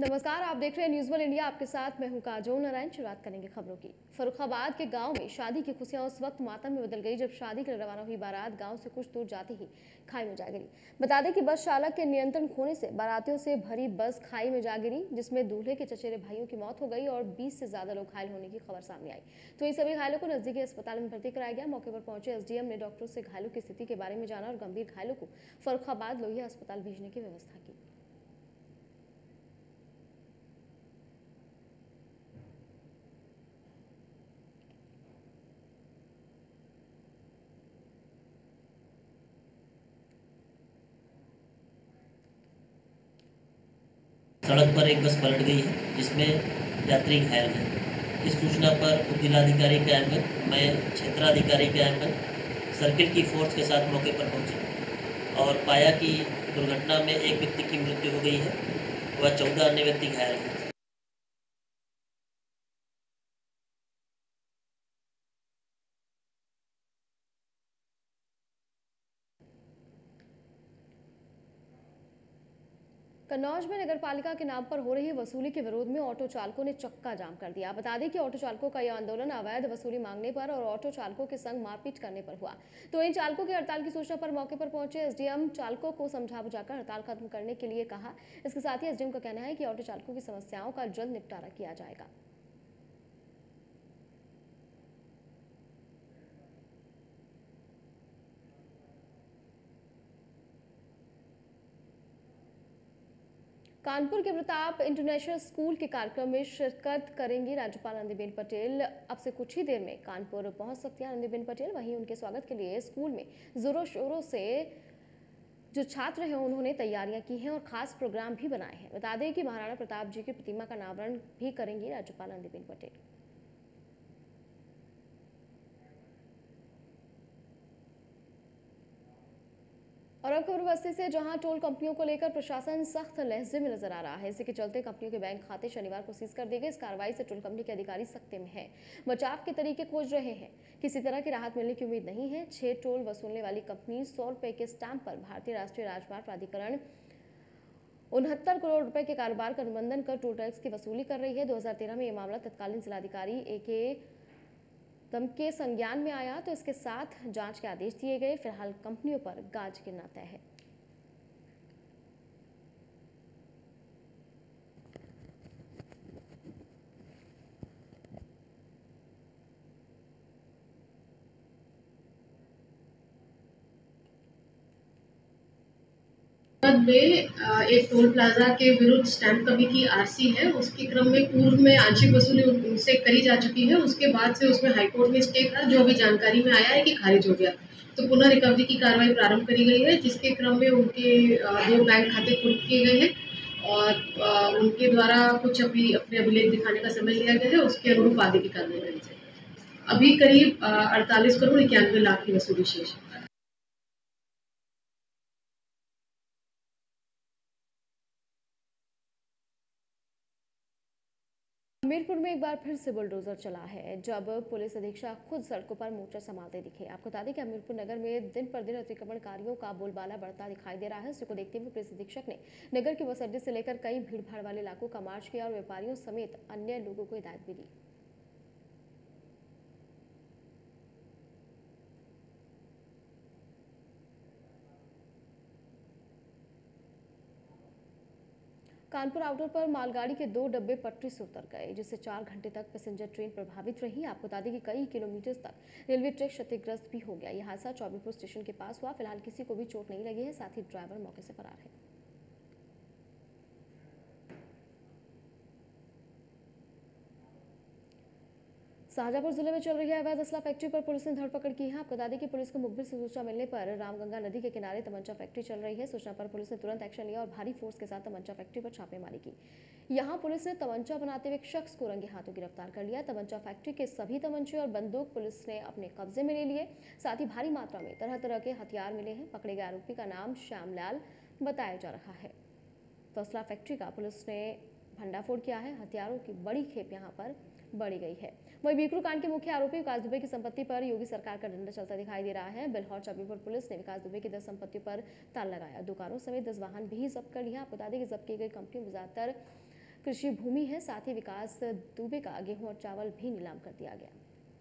नमस्कार, आप देख रहे हैं न्यूज़ वन इंडिया। आपके साथ मैं हूं काजोल नारायण। शुरुआत करेंगे खबरों की। फर्रुखाबाद के गांव में शादी की खुशियां उस वक्त मातम में बदल गई जब शादी के लिए रवाना हुई बारात गांव से कुछ दूर जाते ही खाई में जा गिरी। बता दें कि बस चालक के नियंत्रण खोने से बारातियों से भरी बस खाई में जा गिरी, जिसमें दूल्हे के चचेरे भाइयों की मौत हो गई और 20 से ज्यादा लोग घायल होने की खबर सामने आई। तो इन सभी घायलों को नजदीकी अस्पताल में भर्ती कराया गया। मौके पर पहुंचे एसडीएम ने डॉक्टरों से घायलों की स्थिति के बारे में जाना और गंभीर घायलों को फर्रुखाबाद लोहिया अस्पताल भेजने की व्यवस्था की। सड़क पर एक बस पलट गई है जिसमें यात्री घायल हैं। इस सूचना पर उप जिलाधिकारी कैम्प मैं क्षेत्राधिकारी कैम्प सर्किल की फोर्स के साथ मौके पर पहुंचे और पाया कि दुर्घटना में एक व्यक्ति की मृत्यु हो गई है व 14 अन्य व्यक्ति घायल हैं। कन्नौज में नगरपालिका के नाम पर हो रही वसूली के विरोध में ऑटो चालकों ने चक्का जाम कर दिया। बता दें कि ऑटो चालकों का यह आंदोलन अवैध वसूली मांगने पर और ऑटो चालकों के संग मारपीट करने पर हुआ। तो इन चालकों की हड़ताल की सूचना पर मौके पर पहुंचे एसडीएम चालकों को समझा बुझाकर हड़ताल खत्म करने के लिए कहा। इसके साथ ही एसडीएम का कहना है कि ऑटो चालकों की समस्याओं का जल्द निपटारा किया जाएगा। कानपुर के प्रताप इंटरनेशनल स्कूल के कार्यक्रम में शिरकत करेंगी राज्यपाल आनंदीबेन पटेल। अब से कुछ ही देर में कानपुर पहुंच सकती हैं आनंदीबेन पटेल। वहीं उनके स्वागत के लिए स्कूल में जोरों शोरों से जो छात्र हैं उन्होंने तैयारियां की हैं और खास प्रोग्राम भी बनाए हैं। बता दें कि महाराणा प्रताप जी की प्रतिमा का अनावरण भी करेंगी राज्यपाल आनंदीबेन पटेल। और अब खबर बस्ती से, जहां टोल कंपनियों को लेकर प्रशासन सख्त लहजे में नजर आ रहा है। इसी के चलते कंपनियों के बैंक खाते शनिवार को सीज कर दिए गए। इस कार्रवाई से टोल कंपनी के अधिकारी सख्ते में हैं, बचाव के तरीके खोज रहे हैं। किसी तरह की राहत मिलने की उम्मीद नहीं है। 6 टोल वसूलने वाली कंपनी 100 रुपए के स्टैंप पर भारतीय राष्ट्रीय राजमार्ग प्राधिकरण 69 करोड़ रुपए के कारोबार का अनुबंधन कर टोल टैक्स की वसूली कर रही है। 2013 में यह मामला तत्कालीन जिलाधिकारी AK तम के संज्ञान में आया तो इसके साथ जांच के आदेश दिए गए। फिलहाल कंपनियों पर गाज गिरना तय है। में एक टोल प्लाजा के विरुद्ध स्टैंप कमी की आरसी है। उसके क्रम में पूर्व में आंशिक वसूली उनसे करी जा चुकी है। उसके बाद से उसमें हाईकोर्ट में स्टे था, जो अभी जानकारी में आया है कि खारिज हो गया। तो पुनः रिकवरी की कार्रवाई प्रारंभ करी गई है, जिसके क्रम में उनके 2 बैंक खाते कुर्क किए गए हैं और उनके द्वारा कुछ अपने अभिलेख दिखाने का समय लिया गया है। उसके अनुरूप आगे की कार्रवाई करी जाएगी। अभी करीब 48 करोड़ 91 लाख की वसूली शेष है। हमीरपुर में एक बार फिर से बुलडोजर चला है, जब पुलिस अधीक्षक खुद सड़कों पर मोर्चा संभालते दिखे। आपको बता दें कि हमीरपुर नगर में दिन पर दिन अतिक्रमणकारियों का बोलबाला बढ़ता दिखाई दे रहा है। इसी को देखते हुए पुलिस अधीक्षक ने नगर के बस अड्डे से लेकर कई भीड़भाड़ वाले इलाकों का मार्च किया और व्यापारियों समेत अन्य लोगों को हिदायत भी दी। कानपुर आउटर पर मालगाड़ी के 2 डब्बे पटरी से उतर गए, जिससे 4 घंटे तक पैसेंजर ट्रेन प्रभावित रही। आपको बता दें कि कई किलोमीटर तक रेलवे ट्रैक क्षतिग्रस्त भी हो गया। यह हादसा चौबीपुर स्टेशन के पास हुआ। फिलहाल किसी को भी चोट नहीं लगी है, साथ ही ड्राइवर मौके से फरार है। शाहजहांपुर जिले में चल रही है अवैध असला फैक्ट्री पर पुलिस ने धरपकड़ की है। आपको बता दें कि पुलिस को मुखबिर से सूचना मिलने पर रामगंगा नदी के किनारे तमंचा फैक्ट्री चल रही है। सूचना पर पुलिस ने तुरंत एक्शन लिया और भारी फोर्स के साथ तमंचा फैक्ट्री पर छापेमारी की। यहां पुलिस ने तमंचा बनाते हुए एक शख्स को रंगे हाथों गिरफ्तार कर लिया। तमंचा फैक्ट्री के सभी तमंचे और बंदूक पुलिस ने अपने कब्जे में ले लिए। साथ ही भारी मात्रा में तरह तरह के हथियार मिले हैं। पकड़े गए आरोपी का नाम श्यामलाल बताया जा रहा है। तो असला फैक्ट्री का पुलिस ने भंडाफोड़ किया है। हथियारों की बड़ी खेप यहां पर बढ़ी गई है। वही बीकरू कांड के मुख्य आरोपी विकास दुबे की संपत्ति पर योगी सरकार का डंडा चलता दिखाई दे रहा है। बिल्हौर चौबीपुर पुलिस ने विकास दुबे की 10 संपत्तियों पर ताला लगाया। दुकानों समेत 10 वाहन भी जब्त कर लिया। आपको बता दें कि जब्त की गई कंपनियों में ज्यादातर कृषि भूमि है। साथ ही विकास दुबे का गेहूं और चावल भी नीलाम कर दिया गया।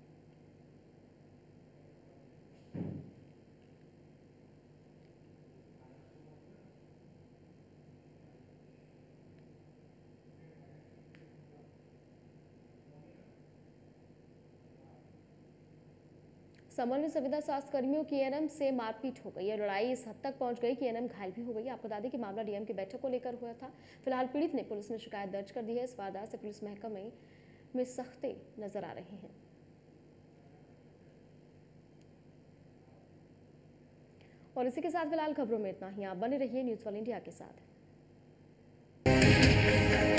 समर में संविदा स्वास्थ्य कर्मियों की एएनएम से मारपीट हो गई है। लड़ाई इस हद तक पहुंच गई कि एएनएम घायल भी हो गई। आपको बता दें कि मामला डीएम की बैठक को लेकर हुआ था। फिलहाल पीड़ित ने पुलिस में शिकायत दर्ज कर दी है। इस वारदात से पुलिस महकमे में सख्ती नजर आ रही है। और इसी के साथ फिलहाल खबरों में इतना ही। आप बने रहिए न्यूज़ 1 इंडिया के साथ।